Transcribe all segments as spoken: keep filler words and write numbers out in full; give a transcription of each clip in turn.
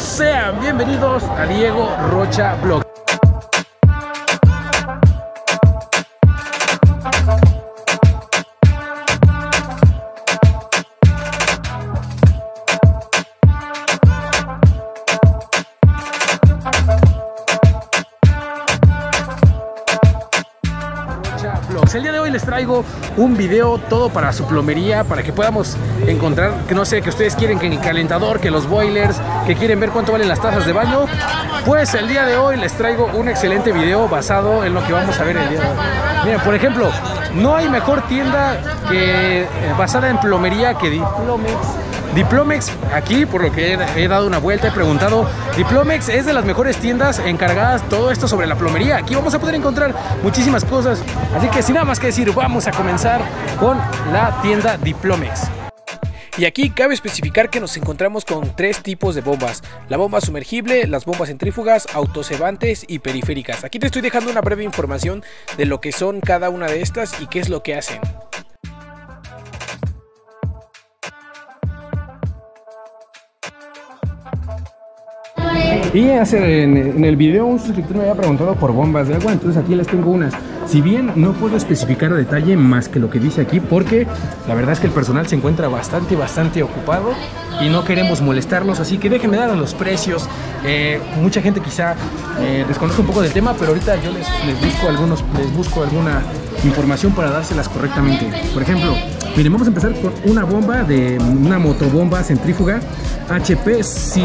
todos, sean bienvenidos a Diego Rocha Vlog. El día de hoy les traigo un video todo para su plomería, para que podamos encontrar, que no sé, que ustedes quieren que el calentador, que los boilers, que quieren ver cuánto valen las tazas de baño. Pues el día de hoy les traigo un excelente video basado en lo que vamos a ver el día de hoy. Miren, por ejemplo, no hay mejor tienda que basada en plomería que Diplomex. Diplomex, aquí por lo que he, he dado una vuelta, he preguntado, Diplomex es de las mejores tiendas encargadas todo esto sobre la plomería. Aquí vamos a poder encontrar muchísimas cosas, así que sin nada más que decir, vamos a comenzar con la tienda Diplomex. Y aquí cabe especificar que nos encontramos con tres tipos de bombas: la bomba sumergible, las bombas centrífugas, autocebantes y periféricas. Aquí te estoy dejando una breve información de lo que son cada una de estas y qué es lo que hacen. Y hace, en, en el video un suscriptor me había preguntado por bombas de agua, entonces aquí les tengo unas. Si bien no puedo especificar a detalle más que lo que dice aquí, porque la verdad es que el personal se encuentra bastante, bastante ocupado y no queremos molestarlos, así que déjenme dar los precios. Eh, mucha gente quizá eh, desconoce un poco del tema, pero ahorita yo les, les, busco algunos, les busco alguna información para dárselas correctamente. Por ejemplo, miren, vamos a empezar con una bomba de una motobomba centrífuga H P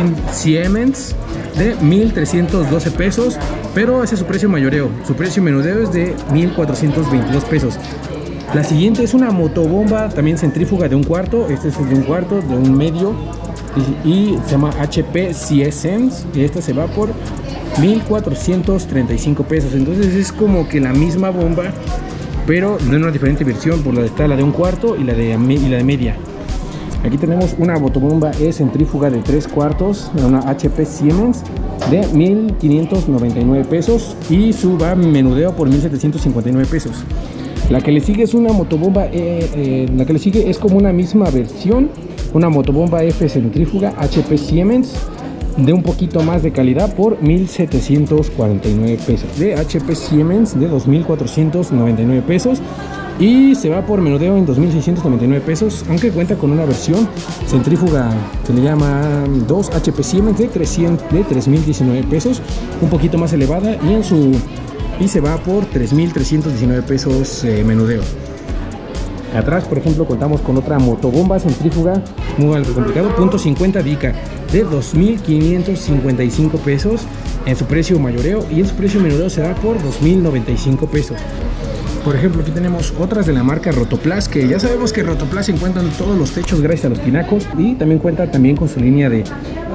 Siemens de mil trescientos doce pesos, pero ese es su precio mayoreo. Su precio menudeo es de mil cuatrocientos veintidós pesos. La siguiente es una motobomba también centrífuga de un cuarto. Este es de un cuarto, de un medio, y, y se llama H P Siemens, y esta se va por mil cuatrocientos treinta y cinco pesos. Entonces es como que la misma bomba, pero de una diferente versión, por la de está la de un cuarto y la de, y la de media. Aquí tenemos una motobomba E centrífuga de tres cuartos, una H P Siemens de mil quinientos noventa y nueve pesos, y su va menudeo por mil setecientos cincuenta y nueve pesos. La que le sigue es una motobomba E, eh, la que le sigue es como una misma versión, una motobomba F centrífuga H P Siemens de un poquito más de calidad por mil setecientos cuarenta y nueve pesos, de H P Siemens de dos mil cuatrocientos noventa y nueve pesos, y se va por menudeo en dos mil seiscientos noventa y nueve pesos, aunque cuenta con una versión centrífuga que le llama dos H P Siemens de, de tres mil diecinueve pesos, un poquito más elevada, y en su y se va por tres mil trescientos diecinueve pesos eh, menudeo. Atrás, por ejemplo, contamos con otra motobomba centrífuga muy algo complicado, punto cincuenta Dica de dos mil quinientos cincuenta y cinco pesos en su precio mayoreo, y en su precio menudeo se va por dos mil noventa y cinco pesos. Por ejemplo, aquí tenemos otras de la marca Rotoplas, que ya sabemos que Rotoplas se encuentra en todos los techos gracias a los tinacos, y también cuenta también con su línea de,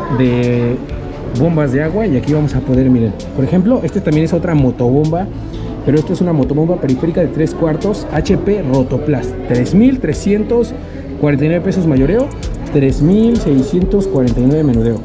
de bombas de agua. Y aquí vamos a poder, miren, por ejemplo, este también es otra motobomba, pero esto es una motobomba periférica de tres cuartos H P Rotoplas, tres mil trescientos cuarenta y nueve pesos mayoreo, tres mil seiscientos cuarenta y nueve menudeo.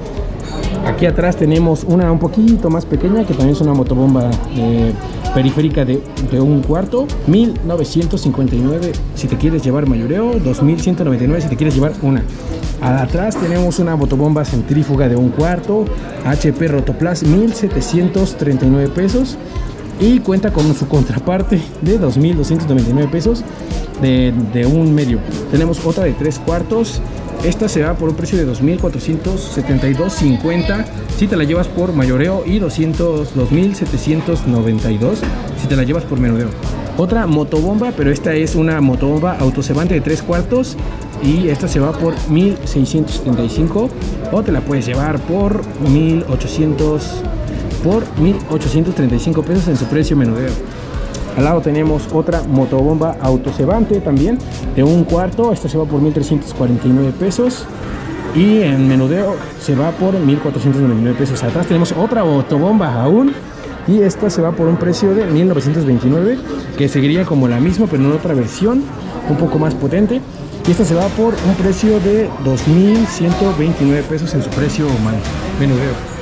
Aquí atrás tenemos una un poquito más pequeña, que también es una motobomba eh, periférica de, de un cuarto, mil novecientos cincuenta y nueve si te quieres llevar mayoreo, dos mil ciento noventa y nueve si te quieres llevar una. Atrás tenemos una motobomba centrífuga de un cuarto H P Rotoplas, mil setecientos treinta y nueve pesos, y cuenta con su contraparte de dos mil doscientos noventa y nueve pesos de, de un medio. Tenemos otra de tres cuartos. Esta se va por un precio de dos mil cuatrocientos setenta y dos cincuenta si te la llevas por mayoreo, y dos mil setecientos noventa y dos si te la llevas por menudeo. Otra motobomba, pero esta es una motobomba autocebante de tres cuartos, y esta se va por mil seiscientos setenta y cinco, o te la puedes llevar por mil ochocientos por mil ochocientos treinta y cinco pesos en su precio menudeo. Al lado tenemos otra motobomba autocebante también de un cuarto. Esta se va por mil trescientos cuarenta y nueve pesos, y en menudeo se va por mil cuatrocientos noventa y nueve pesos. Atrás tenemos otra motobomba aún, y esta se va por un precio de mil novecientos veintinueve, que seguiría como la misma pero en otra versión un poco más potente, y esta se va por un precio de dos mil ciento veintinueve pesos en su precio menudeo.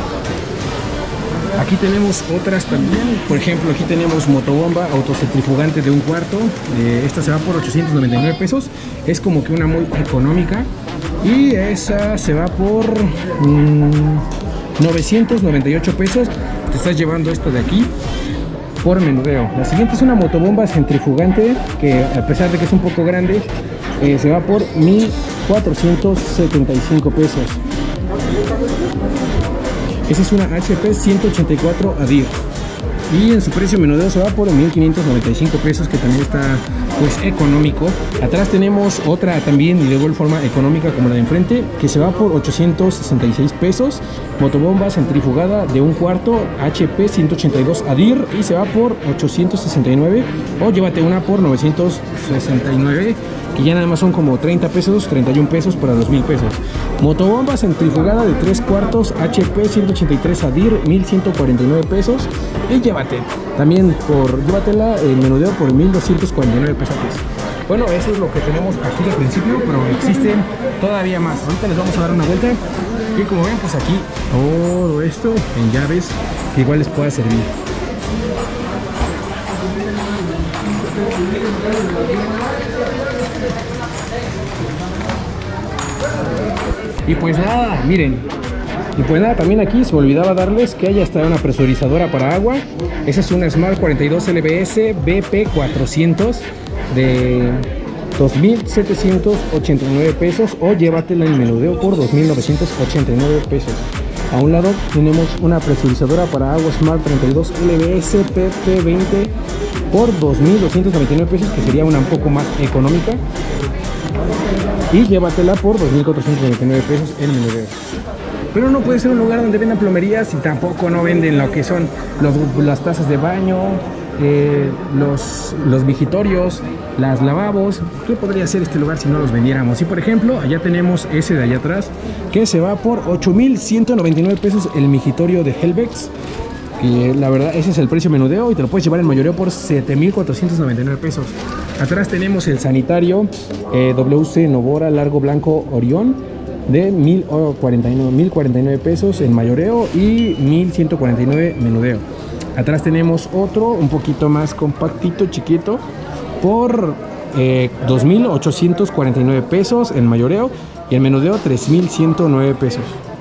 Aquí tenemos otras también, por ejemplo, aquí tenemos motobomba autocentrifugante de un cuarto. Eh, esta se va por ochocientos noventa y nueve pesos, es como que una muy económica, Y esa se va por mmm, novecientos noventa y ocho pesos. Te estás llevando esto de aquí por menudeo. La siguiente es una motobomba centrifugante que, a pesar de que es un poco grande, eh, se va por mil cuatrocientos setenta y cinco pesos. Esa es una H P ciento ochenta y cuatro Adir. Y en su precio menudeo se va por mil quinientos noventa y cinco pesos, que también está pues económico. Atrás tenemos otra también y de igual forma económica como la de enfrente, que se va por ochocientos sesenta y seis pesos. Motobomba centrifugada de un cuarto, H P ciento ochenta y dos Adir, y se va por ochocientos sesenta y nueve, o llévate una por novecientos sesenta y nueve, que ya nada más son como treinta pesos, treinta y un pesos para los mil pesos. Motobomba centrifugada de tres cuartos, H P ciento ochenta y tres Adir, mil ciento cuarenta y nueve pesos. Y llévate también por, llévatela el menudeo por mil doscientos cuarenta y nueve pesos. Bueno, eso es lo que tenemos aquí al principio, pero existen todavía más. Ahorita les vamos a dar una vuelta. Y como ven, pues aquí todo esto en llaves que igual les pueda servir. Y pues nada, miren. Y pues nada, también aquí se me olvidaba darles que hay hasta una presurizadora para agua. Esa es una Smart cuarenta y dos L B S B P cuatrocientos de dos mil setecientos ochenta y nueve pesos, o llévatela en menudeo por dos mil novecientos ochenta y nueve pesos. A un lado tenemos una presurizadora para agua Smart treinta y dos L B S P P veinte por dos mil doscientos noventa y nueve pesos, que sería una un poco más económica. Y llévatela por dos mil cuatrocientos noventa y nueve pesos en menudeo. Pero no puede ser un lugar donde vendan plomerías y tampoco no venden lo que son los, las tazas de baño, eh, los, los vigitorios, las lavabos. ¿Qué podría ser este lugar si no los vendiéramos? Y por ejemplo, allá tenemos ese de allá atrás, que se va por ocho mil ciento noventa y nueve pesos, el migitorio de Helvex. Y la verdad, ese es el precio menudeo y te lo puedes llevar en mayoreo por siete mil cuatrocientos noventa y nueve pesos. Atrás tenemos el sanitario eh, W C Novora Largo Blanco Orión de mil cuarenta y nueve pesos en mayoreo y mil ciento cuarenta y nueve menudeo. Atrás tenemos otro un poquito más compactito, chiquito, por eh, dos mil ochocientos cuarenta y nueve pesos en mayoreo, y en menudeo tres mil ciento nueve pesos.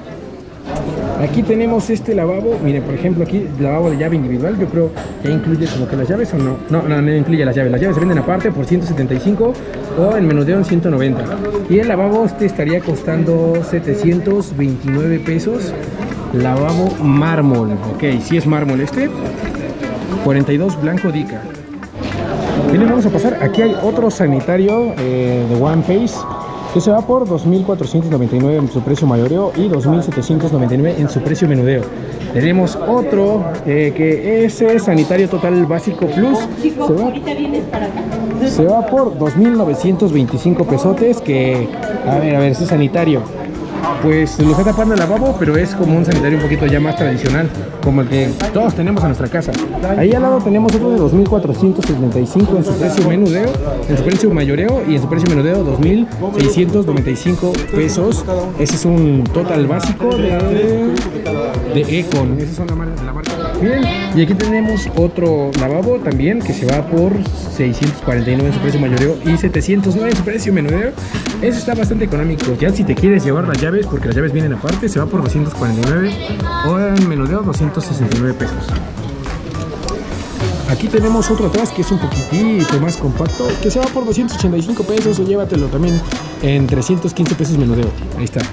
Aquí tenemos este lavabo. Miren, por ejemplo, aquí lavabo de llave individual. Yo creo que incluye como que las llaves, o no. No, no, no incluye las llaves. Las llaves se venden aparte por ciento setenta y cinco, o en menudeo en ciento noventa. Y el lavabo este estaría costando setecientos veintinueve pesos. Lavabo mármol. Ok, si es mármol este. cuarenta y dos blanco Dica. Bien, vamos a pasar. Aquí hay otro sanitario eh, de One Face, que se va por dos mil cuatrocientos noventa y nueve en su precio mayoreo y dos mil setecientos noventa y nueve en su precio menudeo. Tenemos otro eh, que es Sanitario Total Básico Plus. Se va, se va por dos mil novecientos veinticinco pesotes, que, a ver, a ver, ese sanitario pues lo está tapando el lavabo, pero es como un sanitario un poquito ya más tradicional, como el que todos tenemos en nuestra casa. Ahí al lado tenemos otro de dos mil cuatrocientos setenta y cinco en su precio menudeo, en su precio mayoreo, y en su precio menudeo dos mil seiscientos noventa y cinco pesos. Ese es un total básico de, de Econ. Esa es una marca de la marca. Bien, y aquí tenemos otro lavabo también que se va por seiscientos cuarenta y nueve en su precio mayoreo y setecientos nueve en su precio menudeo. Ese está bastante económico. Ya si te quieres llevar las llaves, porque las llaves vienen aparte, se va por doscientos cuarenta y nueve, o en menudeo doscientos sesenta y nueve pesos. Aquí tenemos otro atrás que es un poquitito más compacto, que se va por doscientos ochenta y cinco pesos, o llévatelo también en trescientos quince pesos menudeo. Ahí está.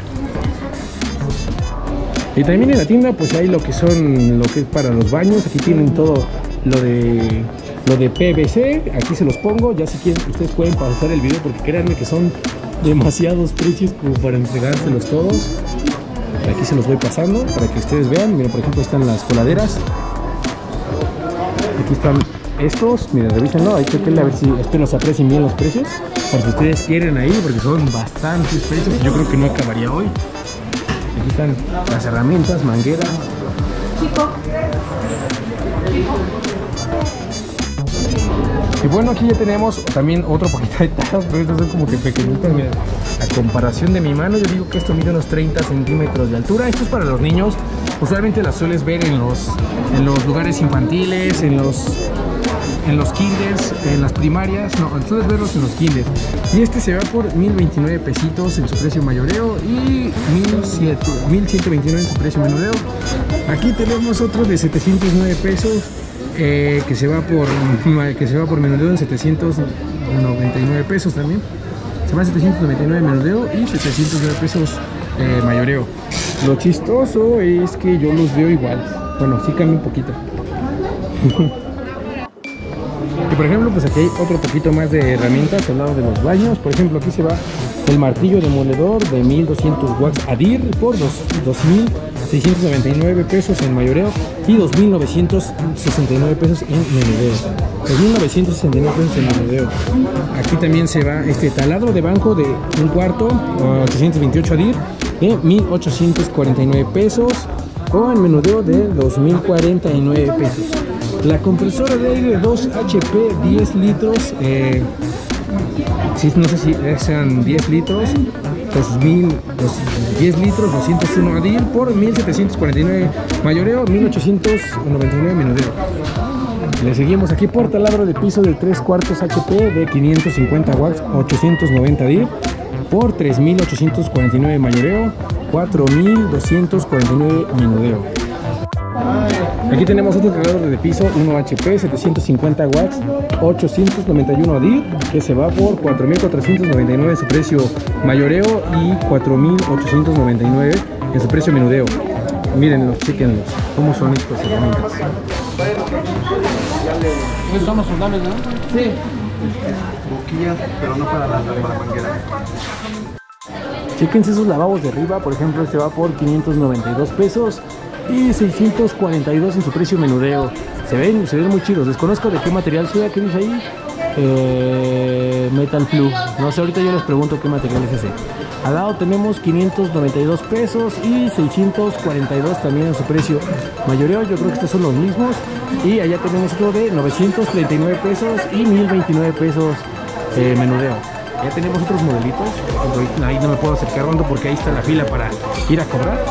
Y también en la tienda pues hay lo que son, lo que es para los baños. Aquí tienen todo lo de lo de P V C. Aquí se los pongo, ya si quieren ustedes pueden pausar el video, porque créanme que son demasiados precios como para entregárselos todos. Aquí se los voy pasando para que ustedes vean. Miren, por ejemplo, están las coladeras. Aquí están estos, miren, revísenlo. Hay que a ver si espero se aprecien bien los precios, porque ustedes quieren ahí, porque son bastantes precios y yo creo que no acabaría hoy. Aquí están las herramientas, mangueras. Y bueno, aquí ya tenemos también otro poquito de tazas, pero estas son como que pequeñitas. Mira, a comparación de mi mano, yo digo que esto mide unos treinta centímetros de altura. Esto es para los niños. Usualmente las sueles ver en los, en los lugares infantiles, en los, en los kinders, en las primarias, no, sueles verlos en los kinders. Y este se va por mil veintinueve pesitos en su precio mayoreo y mil ciento veintinueve en su precio menudeo. Aquí tenemos otro de setecientos nueve pesos eh, que se va por que se va por menudeo en setecientos noventa y nueve pesos también. Se va a setecientos noventa y nueve menudeo y setecientos nueve pesos eh, mayoreo. Lo chistoso es que yo los veo igual. Bueno, sí cambia un poquito. Y por ejemplo, pues aquí hay otro poquito más de herramientas al lado de los baños. Por ejemplo, aquí se va el martillo demoledor de mil doscientos watts Adir por dos mil seiscientos noventa y nueve pesos en mayoreo y dos mil novecientos sesenta y nueve pesos en menudeo. dos mil novecientos sesenta y nueve pesos en menudeo. Aquí también se va este taladro de banco de un cuarto, ochocientos veintiocho Adir, de mil ochocientos cuarenta y nueve pesos o en menudeo de dos mil cuarenta y nueve pesos. La compresora de aire dos H P diez litros, eh, sí, no sé si sean diez litros, dos mil, diez litros, doscientos uno Adir por mil setecientos cuarenta y nueve mayoreo, mil ochocientos noventa y nueve menudeo. Le seguimos aquí por taladro de piso de tres cuartos H P de quinientos cincuenta watts, ochocientos noventa Adir por tres mil ochocientos cuarenta y nueve mayoreo, cuatro mil doscientos cuarenta y nueve menudeo. Aquí tenemos otro taladro de piso uno H P, setecientos cincuenta watts, ochocientos noventa y uno Adir, que se va por cuatro mil cuatrocientos noventa y nueve en su precio mayoreo y cuatro mil ochocientos noventa y nueve en su precio menudeo. Mírenlos, chequenlos, cómo son estas herramientas. Esos son los fundamentales, ¿no? Sí. Boquillas, pero no para la, para la manguera. Chequense esos lavabos de arriba, por ejemplo, este va por quinientos noventa y dos pesos y seiscientos cuarenta y dos en su precio menudeo. Se ven, se ven muy chidos. Desconozco de qué material sea, ¿qué dice ahí? Eh, Metal Flu. No sé, ahorita yo les pregunto qué material es ese. Al lado tenemos quinientos noventa y dos pesos y seiscientos cuarenta y dos también en su precio mayoreo. Yo creo que estos son los mismos. Y allá tenemos otro de novecientos treinta y nueve pesos y mil veintinueve pesos eh, menudeo. Ya tenemos otros modelitos. Ahí no me puedo acercar tanto porque ahí está la fila para ir a cobrar.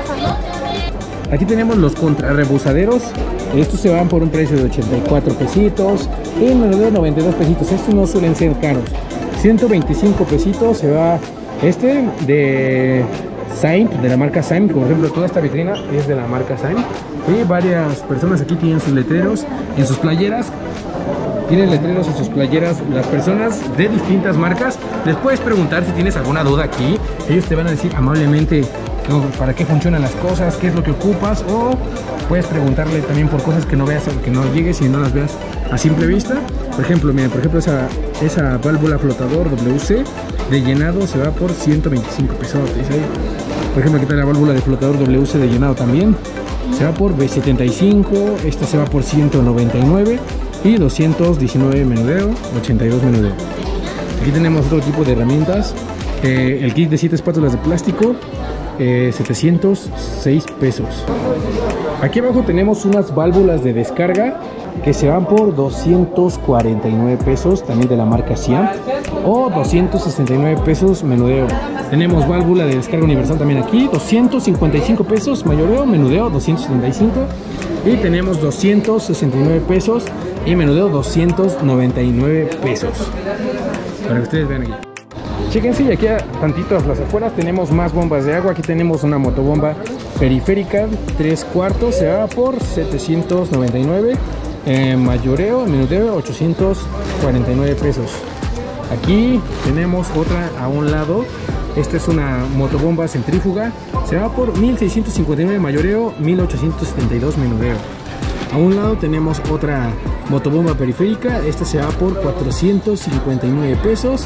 Aquí tenemos los contrarrebusaderos. Estos se van por un precio de ochenta y cuatro pesitos y en menudeo noventa y dos pesitos. Estos no suelen ser caros. ciento veinticinco pesitos se va este de Saim, de la marca Saim. Por ejemplo, toda esta vitrina es de la marca Saim. Y varias personas aquí tienen sus letreros en sus playeras. Tienen letreros en sus playeras. Las personas de distintas marcas, les puedes preguntar si tienes alguna duda aquí. Ellos te van a decir amablemente para qué funcionan las cosas, qué es lo que ocupas, o puedes preguntarle también por cosas que no veas, que no llegues y no las veas a simple vista. Por ejemplo, miren, por ejemplo esa, esa válvula flotador W C de llenado se va por ciento veinticinco pesos. Por ejemplo, aquí está la válvula de flotador W C de llenado también, se va por setenta y cinco. Esta se va por ciento noventa y nueve y doscientos diecinueve menudeo, ochenta y dos menudeo. Aquí tenemos otro tipo de herramientas, eh, el kit de siete espátulas de plástico, eh, setecientos seis pesos. Aquí abajo tenemos unas válvulas de descarga que se van por doscientos cuarenta y nueve pesos, también de la marca Siam, o doscientos sesenta y nueve pesos menudeo. Tenemos válvula de descarga universal también aquí, doscientos cincuenta y cinco pesos mayoreo, menudeo doscientos setenta y cinco, y tenemos doscientos sesenta y nueve pesos y menudeo doscientos noventa y nueve pesos, para que ustedes vean aquí. Chéquense, y aquí a tantito a las afueras tenemos más bombas de agua. Aquí tenemos una motobomba periférica tres cuartos, se va por setecientos noventa y nueve, eh, mayoreo, menudeo ochocientos cuarenta y nueve pesos. Aquí tenemos otra a un lado. Esta es una motobomba centrífuga, se va por mil seiscientos cincuenta y nueve mayoreo, mil ochocientos setenta y dos menudeo. A un lado tenemos otra motobomba periférica. Esta se va por cuatrocientos cincuenta y nueve pesos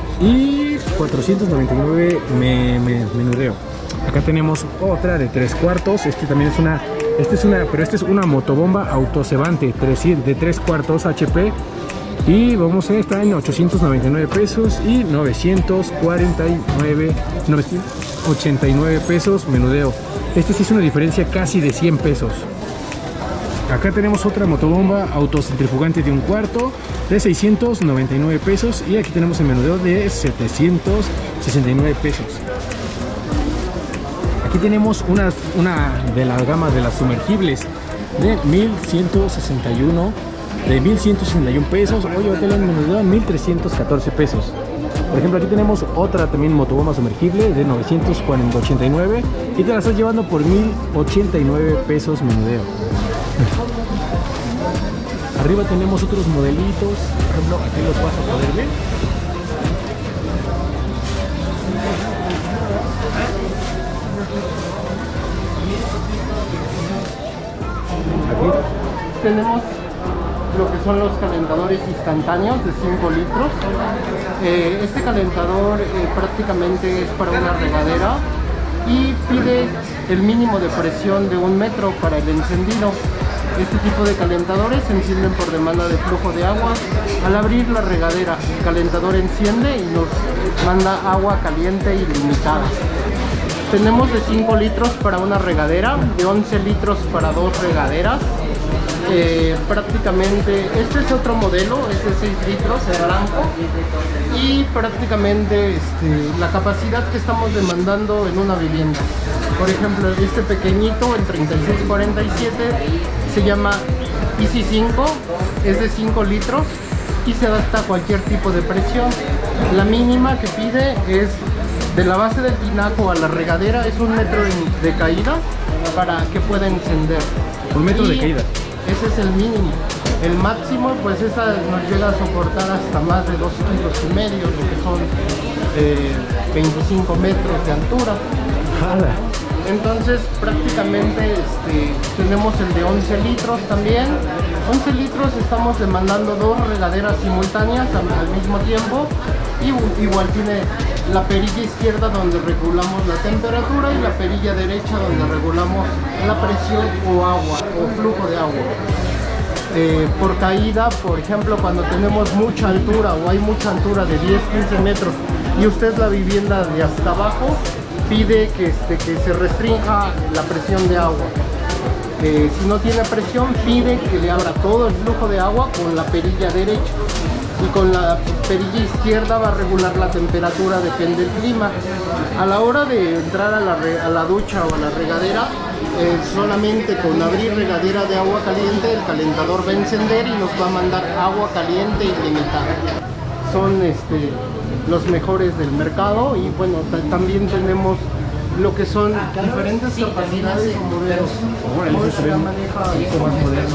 y cuatrocientos noventa y nueve me, me, menudeo. Acá tenemos otra de tres cuartos. Este también es una, este es una, pero esta es una motobomba autocebante de tres cuartos H P. Y vamos a ver, está en ochocientos noventa y nueve pesos y novecientos cuarenta y nueve, novecientos ochenta y nueve pesos menudeo. Este sí es una diferencia casi de cien pesos. Acá tenemos otra motobomba autocentrifugante de un cuarto de seiscientos noventa y nueve pesos y aquí tenemos el menudeo de setecientos sesenta y nueve pesos. Aquí tenemos una, una de las gamas de las sumergibles de mil ciento sesenta y uno de mil ciento sesenta y uno pesos. Oye, ahorita le han vendido a mil trescientos catorce pesos. Por ejemplo, aquí tenemos otra también motobomba sumergible de novecientos ochenta y nueve y te la estás llevando por mil ochenta y nueve pesos menudeo. Arriba tenemos otros modelitos, por ejemplo, aquí los vas a poder ver. Aquí tenemos lo que son los calentadores instantáneos de cinco litros. Eh, este calentador eh, prácticamente es para una regadera y pide el mínimo de presión de un metro para el encendido. Este tipo de calentadores se encienden por demanda de flujo de agua. Al abrir la regadera, el calentador enciende y nos manda agua caliente ilimitada. Tenemos de cinco litros para una regadera, de once litros para dos regaderas. Eh, prácticamente, este es otro modelo, es de seis litros, es blanco. Y prácticamente este, la capacidad que estamos demandando en una vivienda. Por ejemplo, este pequeñito, el treinta y seis cuarenta y siete, se llama Easy cinco, es de cinco litros y se adapta a cualquier tipo de presión. La mínima que pide es de la base del tinaco a la regadera, es un metro de caída para que pueda encender. Un metro y de caída. Ese es el mínimo. El máximo, pues esta nos llega a soportar hasta más de dos kilos y medio, lo que son eh, veinticinco metros de altura. ¡Hala! Entonces prácticamente este, tenemos el de once litros también. once litros estamos demandando dos regaderas simultáneas al, al mismo tiempo. Y igual tiene la perilla izquierda donde regulamos la temperatura y la perilla derecha donde regulamos la presión o agua o flujo de agua. Eh, por caída, por ejemplo, cuando tenemos mucha altura o hay mucha altura de diez a quince metros y usted la vivienda de hasta abajo, pide que, este, que se restrinja la presión de agua. Eh, si no tiene presión, pide que le abra todo el flujo de agua con la perilla derecha. Y con la perilla izquierda va a regular la temperatura, depende del clima. A la hora de entrar a la, re, a la ducha o a la regadera, eh, solamente con abrir regadera de agua caliente, el calentador va a encender y nos va a mandar agua caliente ilimitada. Son este, los mejores del mercado y bueno, también tenemos lo que son diferentes capacidades o modelos. Hoy se maneja más modernos.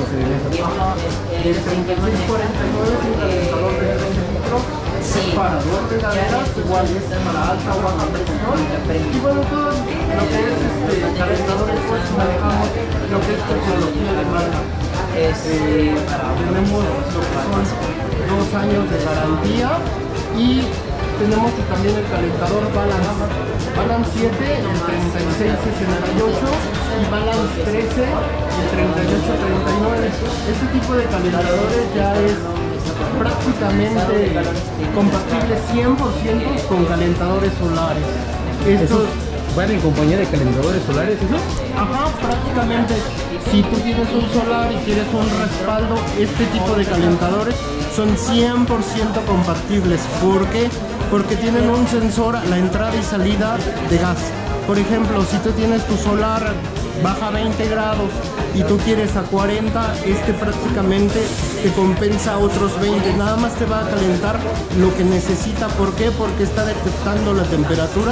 El treinta y seis cuarenta y nueve es un calentador de trece litros para dos regaderas, igual es para alta o baja presión. Y bueno, todo lo que es este, calentadores, pues manejamos lo que es tecnología de marca. Eh, tenemos lo que son dos años de garantía y tenemos también el calentador Balance, Balance siete, el treinta y seis sesenta y ocho y Balance trece, el treinta y ocho treinta y nueve. Este tipo de calentadores ya es prácticamente compatible cien por ciento con calentadores solares. Estos van en compañía de calentadores solares, ¿eso? Ajá, prácticamente. Si tú tienes un solar y quieres un respaldo, este tipo de calentadores son cien por ciento compatibles. ¿Por qué? Porque tienen un sensor a la entrada y salida de gas. Por ejemplo, si tú tienes tu solar baja veinte grados y tú quieres a cuarenta, este prácticamente te compensa otros veinte. Nada más te va a calentar lo que necesita. ¿Por qué? Porque está detectando la temperatura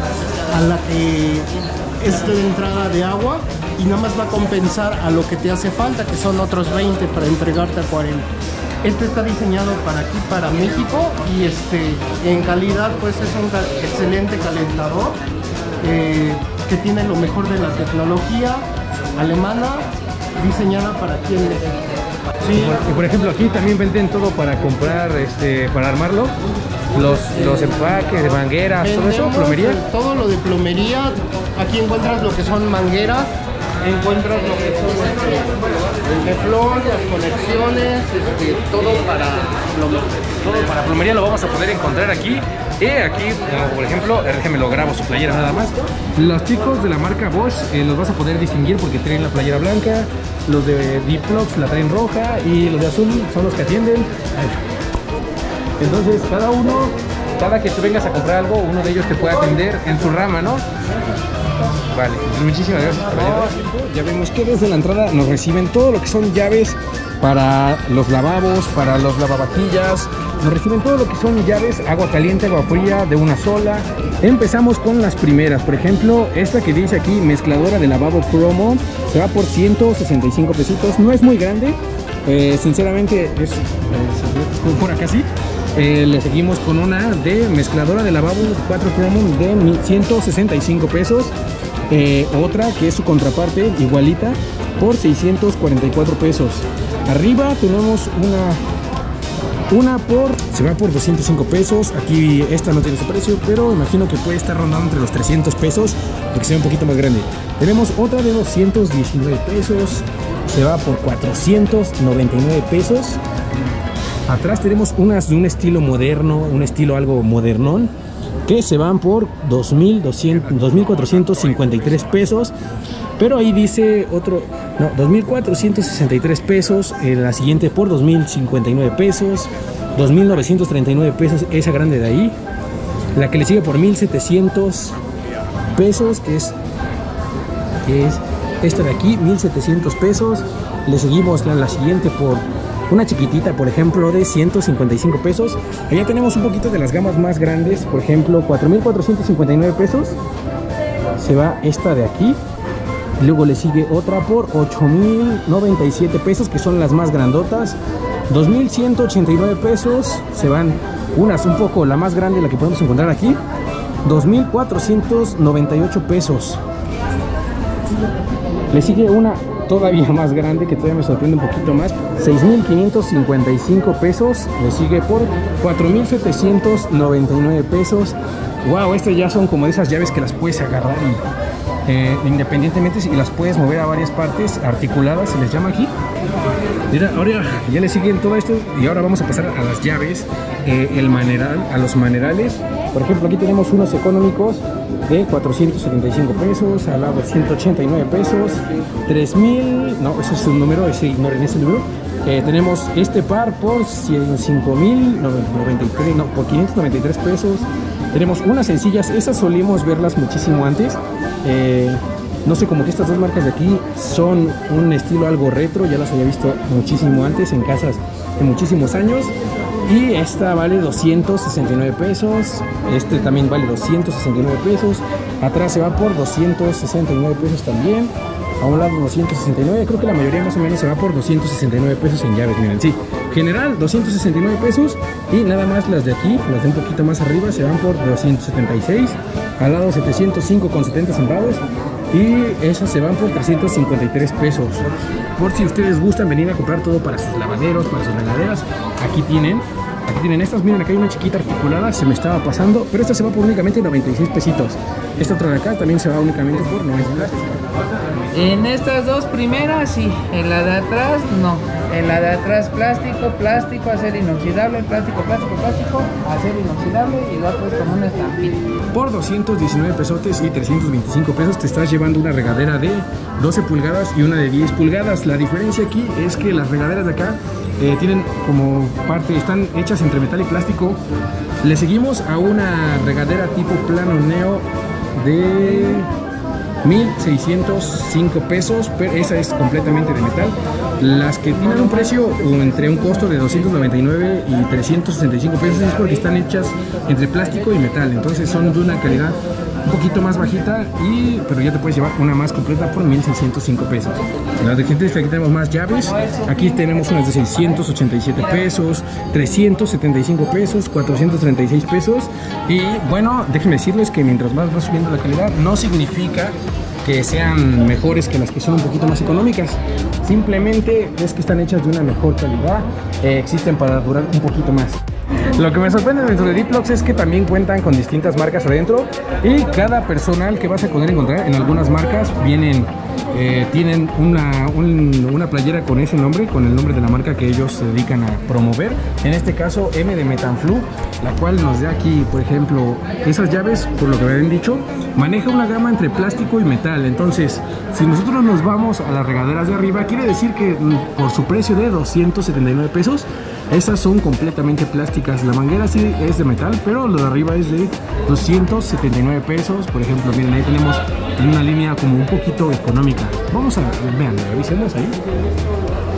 a la que es de entrada de agua y nada más va a compensar a lo que te hace falta, que son otros veinte para entregarte a cuarenta. Este está diseñado para aquí, para México, y este, en calidad pues es un excelente calentador eh, que tiene lo mejor de la tecnología alemana, diseñada para aquí en México. Sí, y por ejemplo aquí también venden todo para comprar, este, para armarlo. Los, los empaques de mangueras, todo eso, plomería. Todo lo de plomería. Aquí encuentras lo que son mangueras, encuentras lo que son este, el teflón, las conexiones, este, todo para plomería. Todo para plomería lo vamos a poder encontrar aquí. Y aquí, como por ejemplo, déjame lo grabo su playera nada más. Los chicos de la marca Bosch eh, los vas a poder distinguir porque traen la playera blanca. Los de Diplox la traen roja y los de azul son los que atienden. Entonces cada uno, cada que tú vengas a comprar algo, uno de ellos te puede atender en su rama, ¿no? Vale, muchísimas gracias por la ayuda. Ya vemos que desde la entrada nos reciben todo lo que son llaves para los lavabos, para los lavavajillas. Nos reciben todo lo que son llaves, agua caliente, agua fría, de una sola. Empezamos con las primeras. Por ejemplo, esta que dice aquí, mezcladora de lavabo cromo, se va por ciento sesenta y cinco pesitos. No es muy grande, eh, sinceramente es, es por acá sí. Eh, le seguimos con una de mezcladora de lavabo cuatro cromo de ciento sesenta y cinco pesos. Eh, otra que es su contraparte, igualita, por seiscientos cuarenta y cuatro pesos. Arriba tenemos una Una por, se va por doscientos cinco pesos. Aquí esta no tiene su precio, pero imagino que puede estar rondando entre los trescientos pesos, porque se ve un poquito más grande. Tenemos otra de doscientos diecinueve pesos, se va por cuatrocientos noventa y nueve pesos. Atrás tenemos unas de un estilo moderno, un estilo algo modernón, que se van por dos mil cuatrocientos cincuenta y tres pesos. Pero ahí dice otro, no, dos mil cuatrocientos sesenta y tres pesos. Eh, la siguiente por dos mil cincuenta y nueve pesos. dos mil novecientos treinta y nueve pesos, esa grande de ahí. La que le sigue por mil setecientos pesos, que es, que es esta de aquí, mil setecientos pesos. Le seguimos la, la siguiente por una chiquitita, por ejemplo, de ciento cincuenta y cinco pesos. Allá tenemos un poquito de las gamas más grandes. Por ejemplo, cuatro mil cuatrocientos cincuenta y nueve pesos. Se va esta de aquí. Luego le sigue otra por ocho mil noventa y siete pesos, que son las más grandotas. dos mil ciento ochenta y nueve pesos. Se van unas un poco, la más grande, la que podemos encontrar aquí, dos mil cuatrocientos noventa y ocho pesos. Le sigue una todavía más grande, que todavía me sorprende un poquito más, seis mil quinientos cincuenta y cinco pesos. Le sigue por cuatro mil setecientos noventa y nueve pesos. Wow, estas ya son como de esas llaves que las puedes agarrar y Eh, independientemente, si las puedes mover a varias partes articuladas, se les llama aquí. Mira, ahora ya le siguen todo esto y ahora vamos a pasar a las llaves, eh, el maneral, a los manerales. Por ejemplo, aquí tenemos unos económicos de cuatrocientos setenta y cinco pesos, al lado de ciento ochenta y nueve pesos, tres mil, no, ese es un número, ese ignoren ese número. Eh, tenemos este par por cinco mil noventa y tres, no, por quinientos noventa y tres pesos. Tenemos unas sencillas, esas solíamos verlas muchísimo antes. Eh, no sé, como que estas dos marcas de aquí son un estilo algo retro, ya las había visto muchísimo antes en casas de muchísimos años. Y esta vale doscientos sesenta y nueve pesos, este también vale doscientos sesenta y nueve pesos. Atrás se va por doscientos sesenta y nueve pesos también. A un lado doscientos sesenta y nueve, creo que la mayoría más o menos se va por doscientos sesenta y nueve pesos en llaves, miren, sí. General, doscientos sesenta y nueve pesos, y nada más las de aquí, las de un poquito más arriba, se van por doscientos setenta y seis. Al lado setecientos cinco con setenta centavos, y esas se van por trescientos cincuenta y tres pesos. Por si ustedes gustan venir a comprar todo para sus lavaderos, para sus regaderas, aquí tienen. Aquí tienen estas, miren, acá hay una chiquita articulada, se me estaba pasando, pero esta se va por únicamente noventa y seis pesitos. Esta otra de acá también se va únicamente por noventa y seis. En estas dos primeras sí, en la de atrás no. En la de atrás plástico, plástico, acero inoxidable, plástico, plástico, plástico, acero inoxidable, y la otra es como una estampita. Por doscientos diecinueve pesotes y trescientos veinticinco pesos te estás llevando una regadera de doce pulgadas y una de diez pulgadas. La diferencia aquí es que las regaderas de acá eh, tienen como parte, están hechas entre metal y plástico. Le seguimos a una regadera tipo plano neo de mil seiscientos cinco pesos, pero esa es completamente de metal. Las que tienen un precio entre un costo de doscientos noventa y nueve y trescientos sesenta y cinco pesos es porque están hechas entre plástico y metal, entonces son de una calidad un poquito más bajita, y pero ya te puedes llevar una más completa por mil seiscientos cinco pesos. Las de gente, aquí tenemos más llaves. Aquí tenemos unas de seiscientos ochenta y siete pesos, trescientos setenta y cinco pesos, cuatrocientos treinta y seis pesos. Y bueno, déjenme decirles que mientras más va subiendo la calidad, no significa que sean mejores que las que son un poquito más económicas. Simplemente es que están hechas de una mejor calidad, eh, existen para durar un poquito más. Lo que me sorprende dentro de Diplox es que también cuentan con distintas marcas adentro, y cada personal que vas a poder encontrar en algunas marcas vienen, eh, tienen una, un, una playera con ese nombre, con el nombre de la marca que ellos se dedican a promover. En este caso M de Metanflu, la cual nos da aquí, por ejemplo, esas llaves, por lo que me habían dicho, maneja una gama entre plástico y metal. Entonces, si nosotros nos vamos a las regaderas de arriba, quiere decir que por su precio de doscientos setenta y nueve pesos, esas son completamente plásticas. La manguera sí es de metal, pero lo de arriba es de doscientos setenta y nueve pesos. Por ejemplo, miren, ahí tenemos una línea como un poquito económica. Vamos a, vean, revisemos ahí.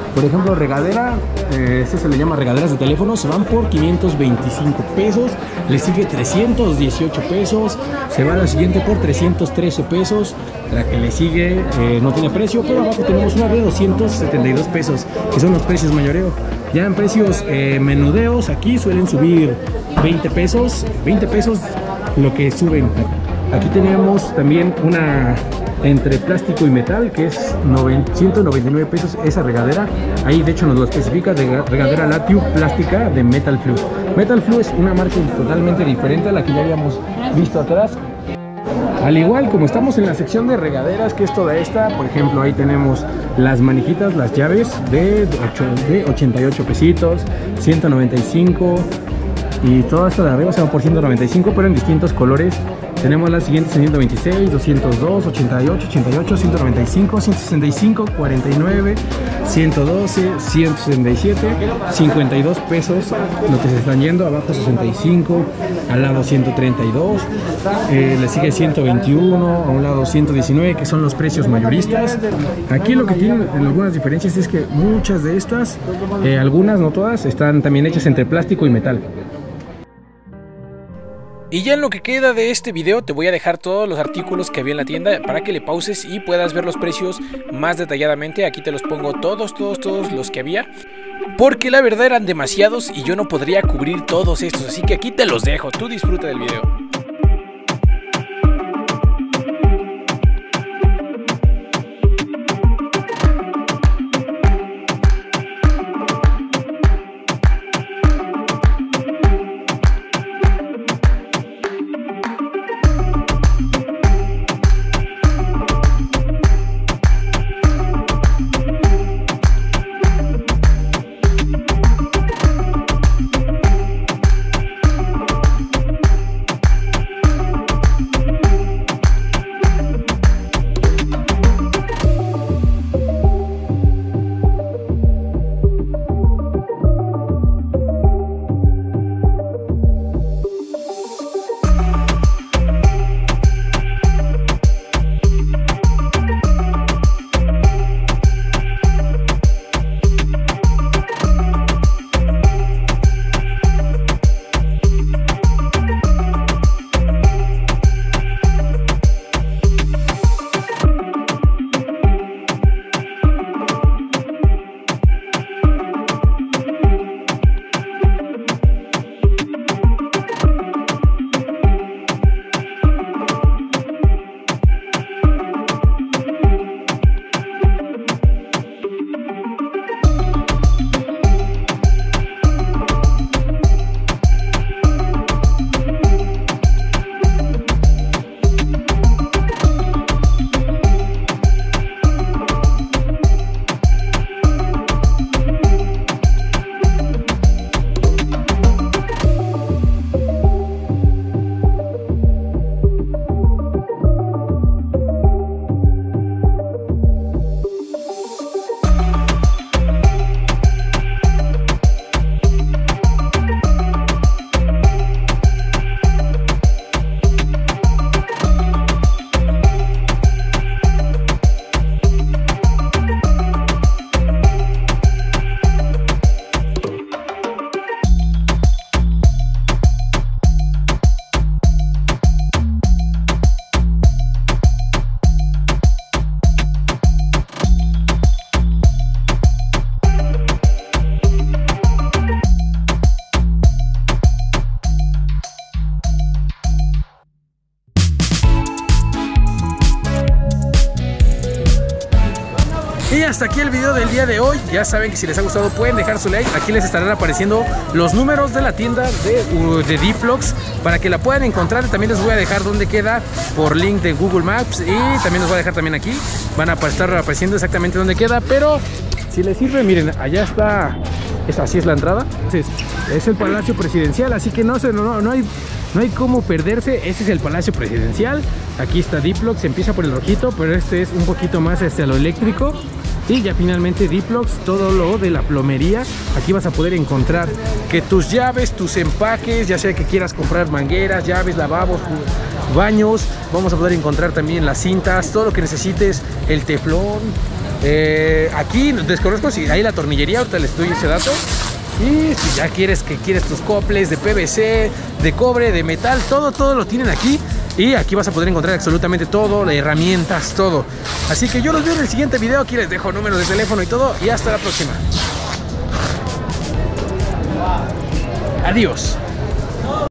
Por ejemplo, regadera, eh, este se le llama regaderas de teléfono, se van por quinientos veinticinco pesos. Le sigue trescientos dieciocho pesos. Se va a la siguiente por trescientos trece pesos. La que le sigue eh, no tiene precio, pero abajo tenemos una de doscientos setenta y dos pesos, que son los precios mayoreo. Ya en precios eh, menudeos, aquí suelen subir veinte pesos, veinte pesos lo que suben. Aquí tenemos también una entre plástico y metal, que es ciento noventa y nueve pesos esa regadera. Ahí de hecho nos lo especifica, de regadera Latube plástica de Metal Flu. Metal Flu es una marca totalmente diferente a la que ya habíamos visto atrás. Al igual como estamos en la sección de regaderas, que es toda esta, por ejemplo, ahí tenemos las manijitas, las llaves de, de ochenta y ocho pesitos, ciento noventa y cinco, y toda esta de arriba se va por ciento noventa y cinco, pero en distintos colores. Tenemos las siguientes en ciento veintiséis, doscientos dos, ochenta y ocho, ochenta y ocho, ciento noventa y cinco, ciento sesenta y cinco, cuarenta y nueve, ciento doce, ciento sesenta y siete, cincuenta y dos pesos lo que se están yendo. Abajo sesenta y cinco, al lado ciento treinta y dos, eh, le sigue ciento veintiuno, a un lado ciento diecinueve, que son los precios mayoristas. Aquí lo que tienen en algunas diferencias es que muchas de estas, eh, algunas, no todas, están también hechas entre plástico y metal. Y ya en lo que queda de este video te voy a dejar todos los artículos que había en la tienda para que le pauses y puedas ver los precios más detalladamente. Aquí te los pongo todos, todos, todos los que había, porque la verdad eran demasiados y yo no podría cubrir todos estos, así que aquí te los dejo. Tú disfruta del video. Y hasta aquí el video del día de hoy. Ya saben que si les ha gustado pueden dejar su like. Aquí les estarán apareciendo los números de la tienda de, de Diplox para que la puedan encontrar. También les voy a dejar dónde queda por link de Google Maps, y también les voy a dejar también aquí. Van a estar apareciendo exactamente dónde queda, pero si les sirve, miren, allá está. Es, así es la entrada. Entonces, es el Palacio Presidencial, así que no, se, no, no hay... No hay cómo perderse. Ese es el Palacio Presidencial. Aquí está Diplox, se empieza por el rojito, pero este es un poquito más hacia lo eléctrico. Y ya finalmente Diplox, todo lo de la plomería. Aquí vas a poder encontrar que tus llaves, tus empaques, ya sea que quieras comprar mangueras, llaves, lavabos, baños. Vamos a poder encontrar también las cintas, todo lo que necesites, el teflón, Eh, aquí desconozco si hay la tornillería, ahorita les doy ese dato. Y si ya quieres que quieres tus coples de P V C, de cobre, de metal, todo, todo lo tienen aquí. Y aquí vas a poder encontrar absolutamente todo, herramientas, todo. Así que yo los veo en el siguiente video. Aquí les dejo números de teléfono y todo. Y hasta la próxima. Adiós.